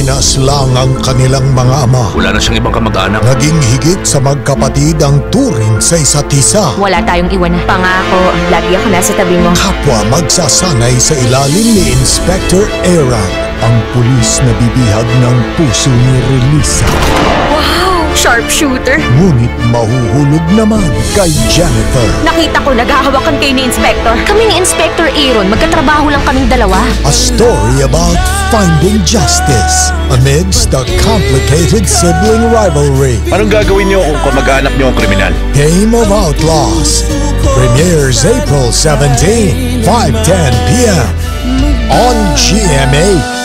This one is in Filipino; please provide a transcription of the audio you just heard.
Pinaslang ang kanilang mga ama. Wala na siyang ibang kamag-anak. Naging higit sa magkapatid ang turing sa isa't isa. Wala tayong iwanan. Pangako, lagi ako nasa tabi mo. Kapwa magsasanay sa ilalim ni Inspector Aaron, ang pulis na bibihag ng puso ni Relisa. Wow! Sharpshooter! Ngunit mahuhulog naman kay Jennifer. Nakita ko naghahawakan kayo ni Inspector. Kami ni Inspector Aaron, magkatrabaho lang kaming dalawa. A story about finding justice amidst the complicated sibling rivalry. Anong gagawin niyo kung kamag-anak niyo ang kriminal? Game of Outlaws premieres April 17, 5:10 p.m. on GMA.